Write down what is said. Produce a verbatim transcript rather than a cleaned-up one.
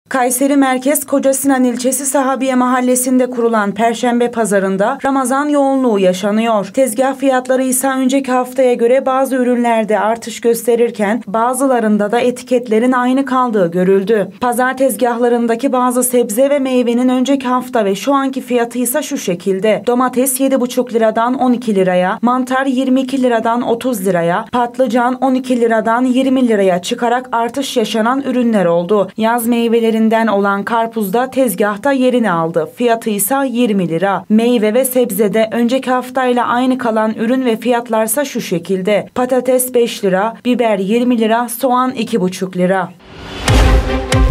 Kayseri Merkez Kocasinan ilçesi Sahabiye Mahallesi'nde kurulan Perşembe Pazarı'nda Ramazan yoğunluğu yaşanıyor. Tezgah fiyatları ise önceki haftaya göre bazı ürünlerde artış gösterirken bazılarında da etiketlerin aynı kaldığı görüldü. Pazar tezgahlarındaki bazı sebze ve meyvenin önceki hafta ve şu anki fiyatı ise şu şekilde: domates yedi buçuk liradan on iki liraya, mantar yirmi iki liradan otuz liraya, patlıcan on iki liradan yirmi liraya çıkarak artış yaşanan ürünler oldu. Yaz meyveleri olan karpuz da tezgahta yerini aldı. Fiyatı ise yirmi lira. Meyve ve sebzede önceki haftayla aynı kalan ürün ve fiyatlarsa şu şekilde: patates beş lira, biber yirmi lira, soğan iki buçuk lira.